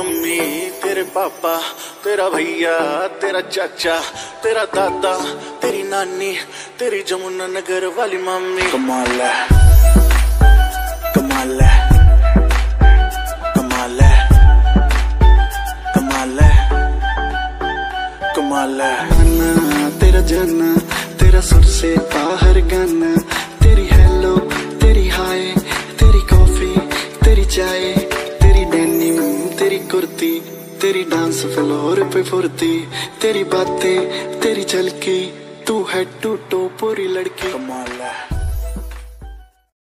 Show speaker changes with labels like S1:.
S1: Mummy, तेरे पापा, तेरा भैया, तेरा चाचा, तेरा दादा, तेरी नानी, तेरी जमुना नगर वाली मम्मी। कमाल है, कमाल है, कमाल है, कमाल है, कमाल है। तेरा जाना, तेरा सुर से बाहर गाना, तेरी हेलो, तेरी हाय, तेरी कॉफी, तेरी चाय, तेरी डेनिम, तेरी कुर्ती, तेरी डांस फ्लोर पे फुर्ती, तेरी बातें, तेरी झलकी, तू है टू टो पूरी लड़की। कमाल है।